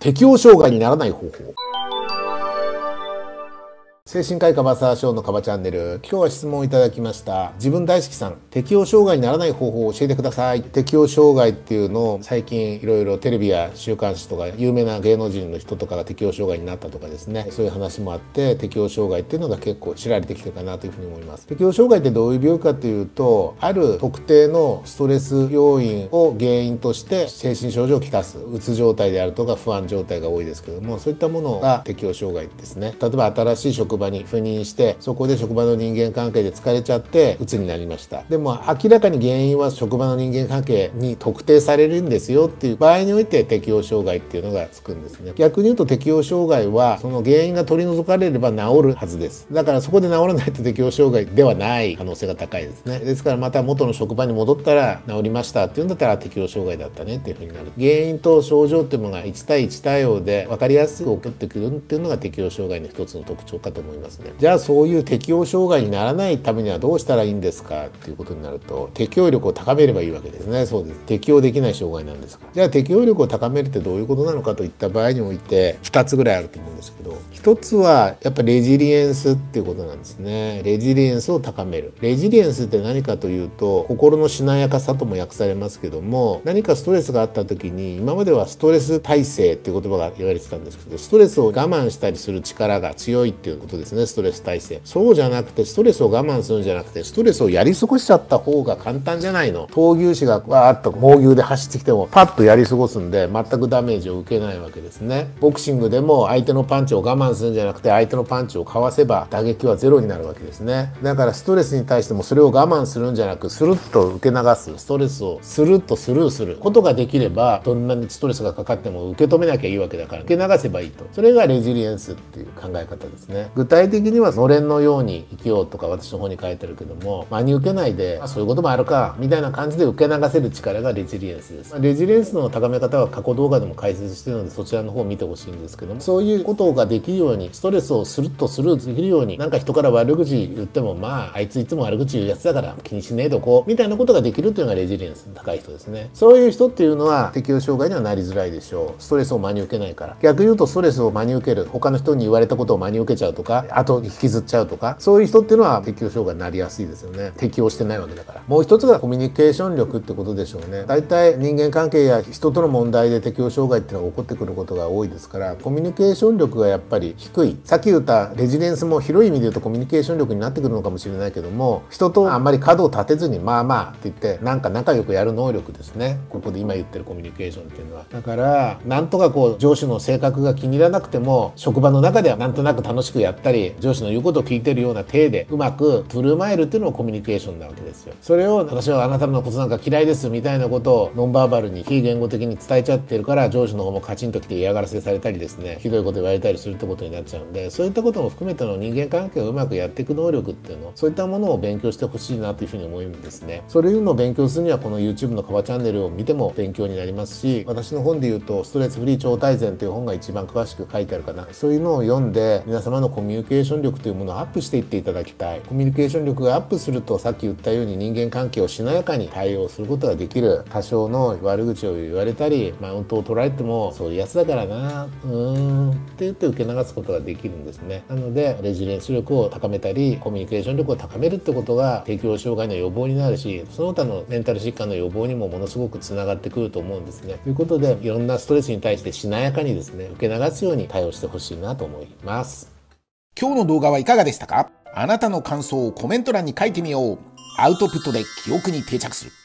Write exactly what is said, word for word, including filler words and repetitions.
適応障害にならない方法。精神科医カバサーショーのカバチャンネル。今日は質問をいただきました。自分大好きさん、適応障害にならない方法を教えてください。適応障害っていうのを最近いろいろテレビや週刊誌とか有名な芸能人の人とかが適応障害になったとかですね、そういう話もあって適応障害っていうのが結構知られてきてるかなというふうに思います。適応障害ってどういう病気かというと、ある特定のストレス要因を原因として精神症状をきたす、うつ状態であるとか不安状態が多いですけども、そういったものが適応障害ですね。例えば新しい職場に赴任して、そこで職場の人間関係で疲れちゃって鬱になりました。でも明らかに原因は職場の人間関係に特定されるんですよっていう場合において適応障害っていうのがつくんですね。逆に言うと適応障害はその原因が取り除かれれば治るはずです。だからそこで治らないと適応障害ではない可能性が高いですね。ですからまた元の職場に戻ったら治りましたっていうんだったら適応障害だったねっていうふうになる。原因と症状っていうのがいち対いち対応で分かりやすく起こってくるっていうのが適応障害の一つの特徴かと思いますね。じゃあそういう適応障害にならないためにはどうしたらいいんですかっていうことになると、適応力を高めればいいわけですね。そうです。適応できない障害なんですから。じゃあ適応力を高めるってどういうことなのかといった場合においてふたつぐらいあると思うんですけど、ひとつはやっぱレジリエンスっていうことなんですね。レジリエンスを高める。レジリエンスって何かというと、心のしなやかさとも訳されますけども、何かストレスがあった時に、今まではストレス耐性っていう言葉が言われてたんですけど、ストレスを我慢したりする力が強いっていうことですね。ストレス耐性。そうじゃなくて、ストレスを我慢するんじゃなくて、ストレスをやり過ごしちゃった方が簡単じゃないの。闘牛士がわーっと猛牛で走ってきてもパッとやり過ごすんで全くダメージを受けないわけですね。ボクシングでも相手のパンチを我慢するんじゃなくて、相手のパンチをかわせば打撃はゼロになるわけですね。だからストレスに対してもそれを我慢するんじゃなく、スルッと受け流す、ストレスをスルッとスルーすることができれば、どんなにストレスがかかっても受け止めなきゃいいわけだから、受け流せばいいと。それがレジリエンスっていう考え方ですね。具体的にはのれんのように生きようとか私の方に書いてるけども、真に受けないで、あ、そういうこともあるかみたいな感じで受け流せる力がレジリエンスです。レジリエンスの高め方は過去動画でも解説してるので、そちらの方を見てほしいんですけども、そういうことができるように、ストレスをスルッとスルーできるように、なんか人から悪口言っても、まああいついつも悪口言うやつだから気にしねえとこうみたいなことができるっていうのがレジリエンスの高い人ですね。そういう人っていうのは適応障害にはなりづらいでしょう。ストレスを真に受けないから。逆に言うとストレスを真に受ける、他の人に言われたことを真に受けちゃうとか、あと引きずっちゃうとか、そういう人っていうのは適応障害になりやすいですよね。適応してないわけだから。もう一つがコミュニケーション力ってことでしょうね。大体人間関係や人との問題で適応障害っていうのが起こってくることが多いですから、コミュニケーション力がやっぱり低い。さっき言ったレジリエンスも広い意味で言うとコミュニケーション力になってくるのかもしれないけども、人とあんまり角を立てずにまあまあって言ってなんか仲良くやる能力ですね。ここで今言ってるコミュニケーションっていうのは。だからなんとかこう上司の性格が気に入らなくても、職場の中ではなんとなく楽しくやったり、上司の言うことを聞いてるような体でうまく振る舞えるっていうのもコミュニケーションなわけですよ。それを私はあなたのことなんか嫌いですみたいなことをノンバーバルに非言語的に伝えちゃってるから、上司の方もカチンときて嫌がらせされたりですね、ひどいこと言われたりするってことになっちゃうんで、そういったことも含めての人間関係をうまくやっていく能力っていうの、そういったものを勉強してほしいなというふうに思うんですね。そういうのを勉強するにはこの YouTube のカバチャンネルを見ても勉強になりますし、私の本で言うとストレスフリー超大全という本が一番詳しく書いてあるかな。そういうのを読んで皆様のコミュニケーション力というものをアップしていっていただきたい。コミュニケーション力がアップすると、さっき言ったように人間関係をしなやかに対応することができる。多少の悪口を言われたりマウントを取られても、そういうやつだからな、うーんって言って受け流すことができるんですね。なのでレジリエンス力を高めたりコミュニケーション力を高めるってことが適応障害の予防になるし、その他のメンタル疾患の予防にもものすごくつながってくると思うんですね。ということでいろんなストレスに対してしなやかにですね、受け流すように対応してほしいなと思います。 今日の動画はいかがでしたか？あなたの感想をコメント欄に書いてみよう。アウトプットで記憶に定着する。